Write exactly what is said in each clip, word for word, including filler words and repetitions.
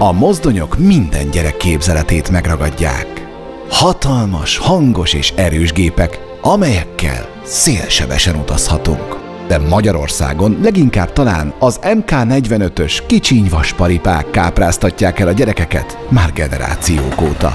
A mozdonyok minden gyerek képzeletét megragadják. Hatalmas, hangos és erős gépek, amelyekkel szélsebesen utazhatunk. De Magyarországon leginkább talán az em ká negyvenötös kicsiny vasparipák kápráztatják el a gyerekeket már generációk óta.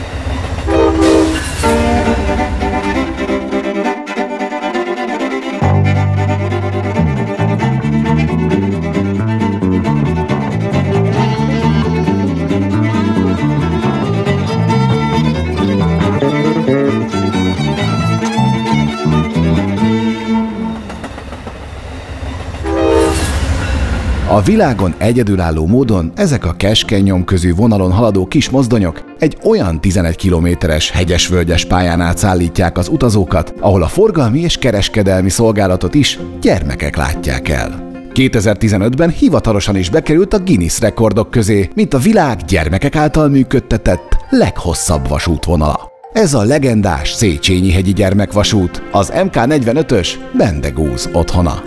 A világon egyedülálló módon ezek a keskeny nyomközű vonalon haladó kis mozdonyok egy olyan tizenegy kilométeres hegyes-völgyes pályán át szállítják az utazókat, ahol a forgalmi és kereskedelmi szolgálatot is gyermekek látják el. kétezer-tizenötben hivatalosan is bekerült a Guinness rekordok közé, mint a világ gyermekek által működtetett leghosszabb vasútvonala. Ez a legendás Széchenyi-hegyi gyermekvasút, az em ká negyvenötös Bendegúz otthona.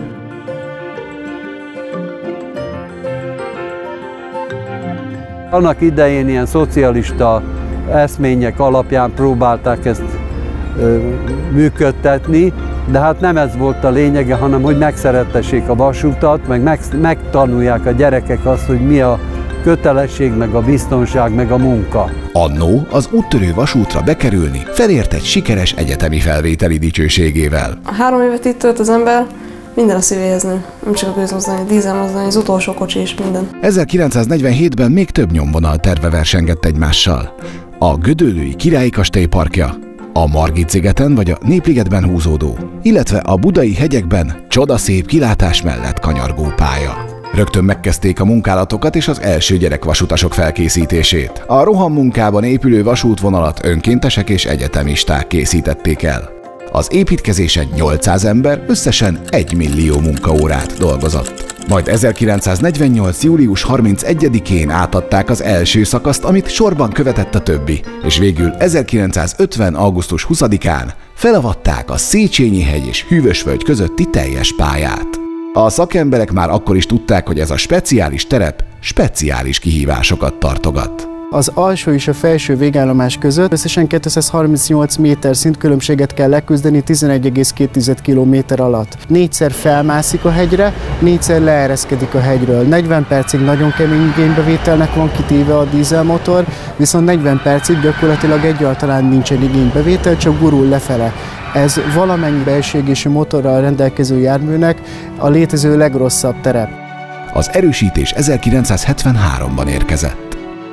Annak idején ilyen szocialista eszmények alapján próbálták ezt ö, működtetni, de hát nem ez volt a lényege, hanem hogy megszerettessék a vasutat, meg, meg megtanulják a gyerekek azt, hogy mi a kötelesség, meg a biztonság, meg a munka. Annó az úttörő vasútra bekerülni felért egy sikeres egyetemi felvételi dicsőségével. A három évet itt tölt az ember, minden a szívéhez nő, nem csak a gőzmozdony, a dízelmozdony, az utolsó kocsi és minden. ezerkilencszáznegyvenhétben még több nyomvonal terve versengett egymással. A Gödöllői Királyi Kastély parkja, a Margit-szigeten vagy a Népligetben húzódó, illetve a budai hegyekben csodaszép kilátás mellett kanyargó pálya. Rögtön megkezdték a munkálatokat és az első gyerekvasutasok felkészítését. A rohammunkában épülő vasútvonalat önkéntesek és egyetemisták készítették el. Az építkezésen nyolcszáz ember összesen egy millió munkaórát dolgozott. Majd ezerkilencszáznegyvennyolc. július harmincegyedikén átadták az első szakaszt, amit sorban követett a többi, és végül ezerkilencszázötven. augusztus huszadikán felavatták a Széchenyi-hegy és Hűvösvölgy közötti teljes pályát. A szakemberek már akkor is tudták, hogy ez a speciális terep speciális kihívásokat tartogat. Az alsó és a felső végállomás között összesen kétszázharmincnyolc méter szintkülönbséget kell leküzdeni tizenegy egész két kilométer alatt. Négyszer felmászik a hegyre, négyszer leereszkedik a hegyről. negyven percig nagyon kemény igénybevételnek van kitéve a dízelmotor, viszont negyven percig gyakorlatilag egyáltalán nincsen igénybevétel, csak gurul lefele. Ez valamennyi belső égésű motorral rendelkező járműnek a létező legrosszabb terep. Az erősítés ezerkilencszázhetvenháromban érkezett.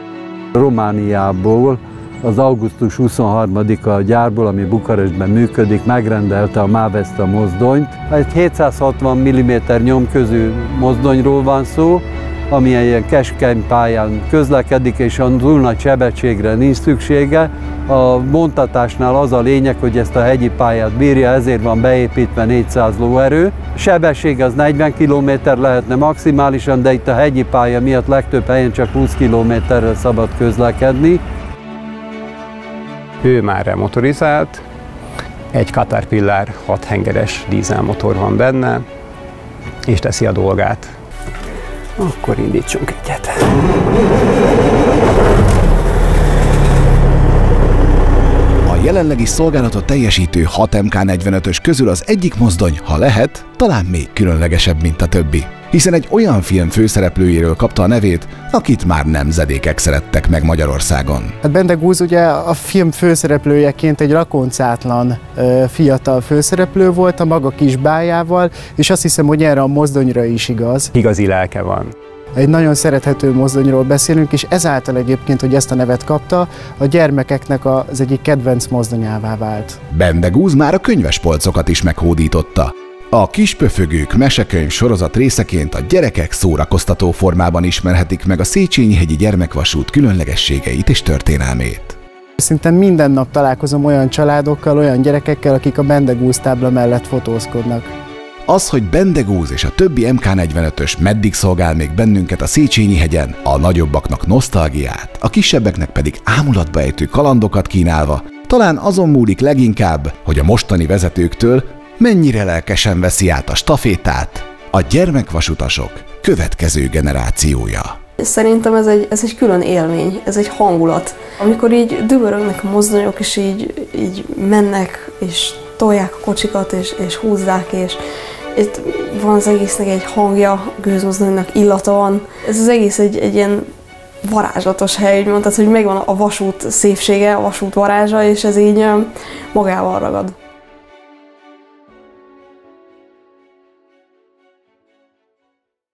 Romániából az augusztus huszonharmadika a gyárból, ami Bukarestben működik, megrendelte a Mávesta mozdonyt. Egy hétszázhatvan milliméter nyomközű mozdonyról van szó, ami ilyen keskeny pályán közlekedik, és a túl nagy sebességre nincs szüksége. A vontatásnál az a lényeg, hogy ezt a hegyi pályát bírja, ezért van beépítve négyszáz lóerő. Sebesség az negyven kilométer lehetne maximálisan, de itt a hegyi pálya miatt legtöbb helyen csak húsz kilométerrel szabad közlekedni. Ő már remotorizált, egy Caterpillar hat hengeres dízelmotor van benne, és teszi a dolgát. Akkor indítsunk egyet. A jelenlegi szolgálatot teljesítő hat em ká negyvenötös közül az egyik mozdony, ha lehet, talán még különlegesebb, mint a többi. Hiszen egy olyan film főszereplőjéről kapta a nevét, akit már nemzedékek szerettek meg Magyarországon. Hát Bendegúz ugye a film főszereplőjeként egy rakoncátlan fiatal főszereplő volt a maga kis bájával, és azt hiszem, hogy erre a mozdonyra is igaz. Igazi lelke van. Egy nagyon szerethető mozdonyról beszélünk, és ezáltal egyébként, hogy ezt a nevet kapta, a gyermekeknek az egyik kedvenc mozdonyává vált. Bendegúz már a könyvespolcokat is meghódította. A Kispöfögők mesekönyv sorozat részeként a gyerekek szórakoztató formában ismerhetik meg a Széchenyi-hegyi gyermekvasút különlegességeit és történelmét. Szinte minden nap találkozom olyan családokkal, olyan gyerekekkel, akik a Bendegúz tábla mellett fotózkodnak. Az, hogy Bendegúz és a többi em ká negyvenötös meddig szolgál még bennünket a Széchenyi-hegyen, a nagyobbaknak nosztalgiát, a kisebbeknek pedig ámulatba ejtő kalandokat kínálva, talán azon múlik leginkább, hogy a mostani vezetőktől mennyire lelkesen veszi át a stafétát a gyermekvasutasok következő generációja. Szerintem ez egy, ez egy külön élmény, ez egy hangulat. Amikor így dübörögnek a mozdonyok, és így, így mennek, és tolják a kocsikat, és, és húzzák, és itt van az egésznek egy hangja, a gőzmozdonynak illata van. Ez az egész egy, egy ilyen varázslatos hely, úgy mondtad, hogy megvan a vasút szépsége, a vasút varázsa, és ez így magával ragad.